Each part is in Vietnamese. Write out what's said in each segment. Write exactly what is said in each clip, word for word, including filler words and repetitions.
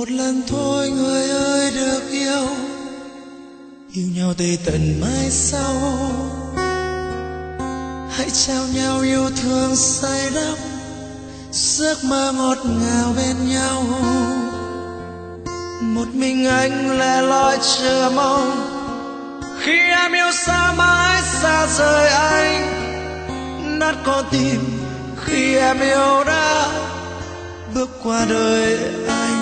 Một lần thôi người ơi được yêu, yêu nhau tới tận mai sau. Hãy trao nhau yêu thương say đắm, giấc mơ ngọt ngào bên nhau. Một mình anh lẻ loi chờ mong, khi em yêu xa mãi xa rời anh. Nát con tim khi em yêu đã bước qua đời anh.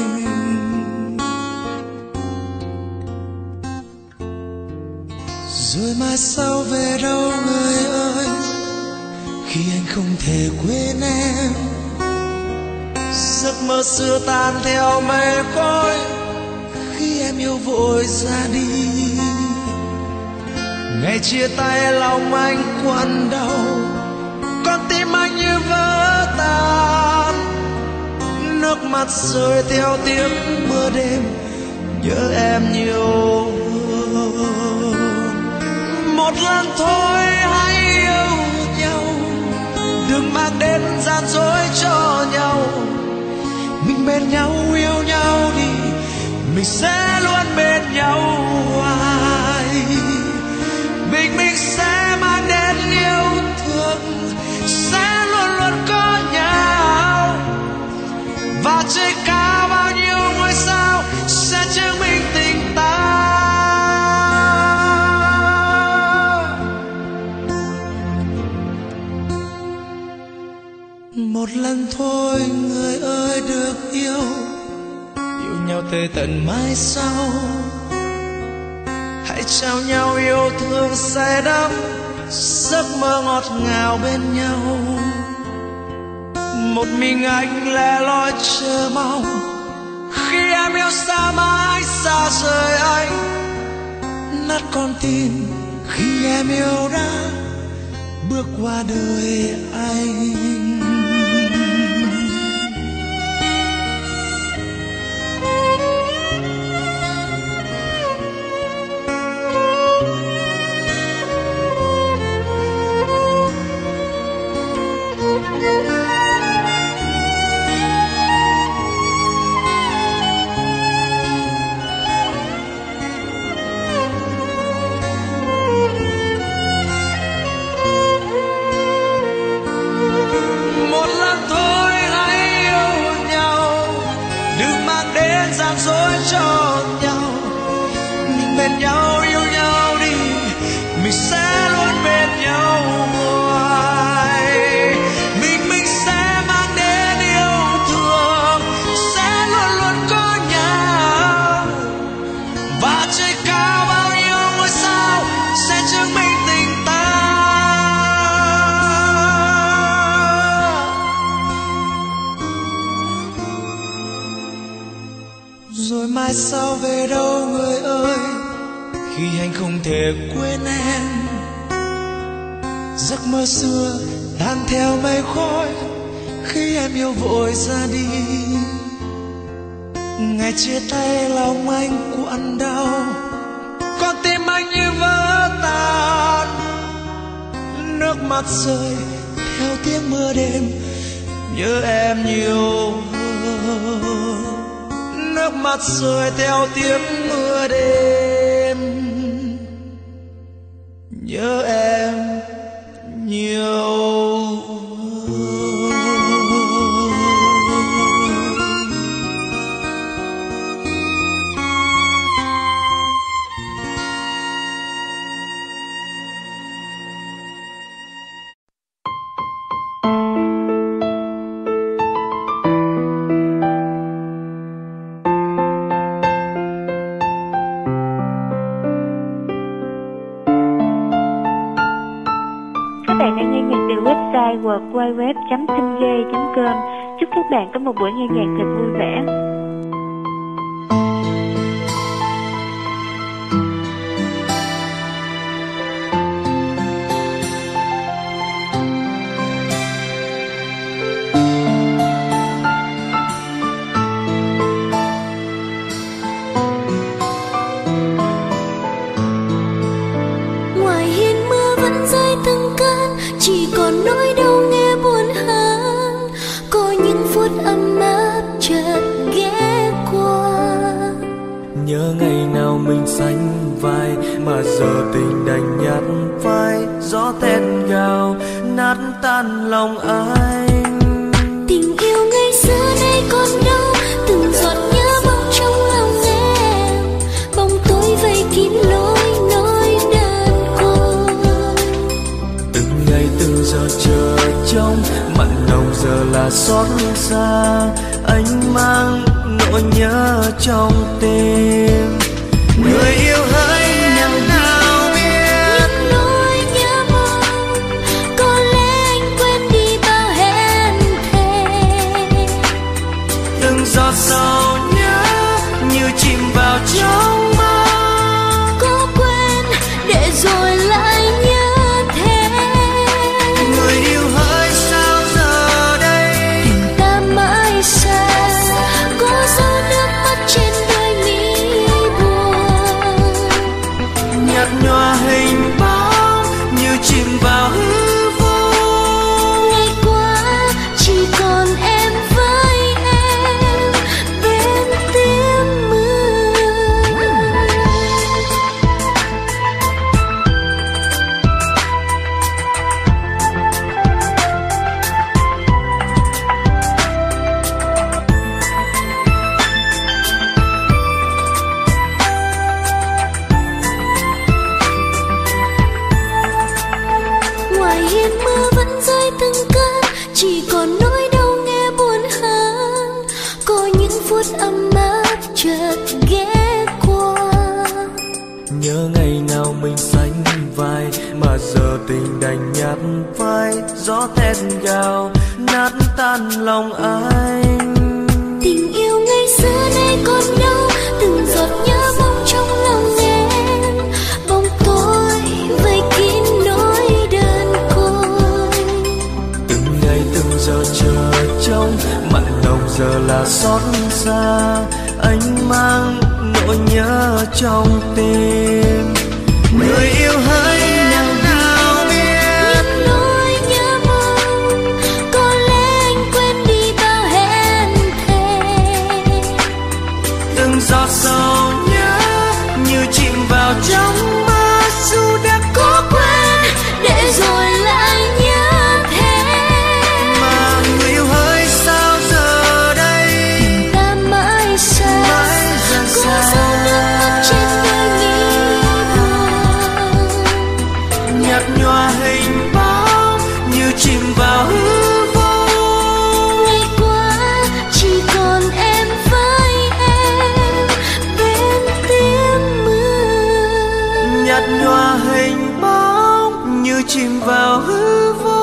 Rồi mai sau về đâu người ơi, khi anh không thể quên em. Giấc mơ xưa tan theo mây khói, khi em yêu vội ra đi. Ngày chia tay lòng anh quặn đau, con tim anh như vỡ tan. Nước mắt rơi theo tiếng mưa đêm, nhớ em nhiều. Một lần thôi hãy yêu nhau, đừng mang đến gian dối cho nhau. Mình bên nhau yêu nhau đi, mình sẽ luôn bên nhau hoài. Mình mình sẽ mang đến yêu thương, sẽ luôn luôn có nhau. Và trên cao bao nhiêu ngôi sao sẽ chứng minh tình ta. Một lần thôi người ơi được yêu, yêu nhau tới tận mai sau. Hãy trao nhau yêu thương say đắm, giấc mơ ngọt ngào bên nhau. Một mình anh lẻ loi chờ mong, khi em yêu xa mãi xa rời anh. Nát con tim khi em yêu đã bước qua đời anh. Dối cho nhau, mình bên nhau yêu nhau đi, mình sẽ luôn bên nhau hoài. Mình mình sẽ mang đến yêu thương, sẽ luôn luôn có nhau. Và trời cao bao nhiêu ngôi sao sẽ chứng minh tình ta. Rồi mai sau về đâu người ơi, khi anh không thể quên em. Giấc mơ xưa tan theo mây khói, khi em yêu vội ra đi. Ngày chia tay lòng anh quặn đau, con tim anh như vỡ tan. Nước mắt rơi theo tiếng mưa đêm, nhớ em nhiều hơn. Nước mắt rơi theo tiếng mưa đêm, nhớ em nhiều. website w w w chấm thinghê chấm com. Chúc các bạn có một buổi nghe nhạc thật vui vẻ. Ngoài hiên mưa vẫn rơi từng cơn, chỉ còn nỗi đau nghe buồn hơn. Có những phút ấm áp chợt ghé mà giờ tình đành nhạt phai. Gió thét gào nát tan lòng anh. Tình yêu ngày xưa nay còn đâu, từng giọt nhớ bóng trong lòng em. Bóng tối vây kín lối nỗi đơn côi. Từng ngày từng giờ chờ trông, mặn lòng giờ là xót xa. Anh mang nỗi nhớ trong tim. Người yêu hỡi em nào biết, những nỗi nhớ mong có lẽ anh quên đi bao hẹn thề. từng giọt sầu nhớ như chìm vào trong mơ. Có quên để rồi lại nhớ thế. Người yêu hỡi sao giờ đây, Tình ta mãi xa, có dấu nước mắt trên đôi mi buồn. nhạt nhòa hình bóng như chìm vào hư vô. Ngày qua chỉ còn em với em bên tiếng mưa. Ngoài hiên mưa vẫn rơi từng cơn, chỉ còn nỗi đau nghe buồn hơn. Có những phút ấm áp chợt ghé qua. Nhớ ngày nào mình sánh vai, mà giờ tình đành nhạt phai. Gió thét gào nát tan lòng anh. Tình yêu ngày xưa nay còn đâu, từng giọt nhớ bóng trong lòng em. Bóng tối vây kín nỗi đơn côi. Từng ngày từng giờ chờ trông, mặn lòng giờ là xót xa. Anh mang nỗi nhớ trong tim. Người yêu hỡi em nào biết, Những nỗi nhớ mong có lẽ anh quên đi bao hẹn thề. từng giọt sầu nhớ như chìm vào trong mơ. Dù đã có Quên để rồi lại nhớ thế. mà người yêu hỡi sao giờ đây, Ta mãi xa, mãi dần có dấu xa. nước mắt trên đôi mi buồn. nhạt nhòa hình bóng như chìm vào hư vô. Ngày qua chỉ còn em với em bên tiếng mưa. nhạt nhòa hình bóng như chìm vào hư vô.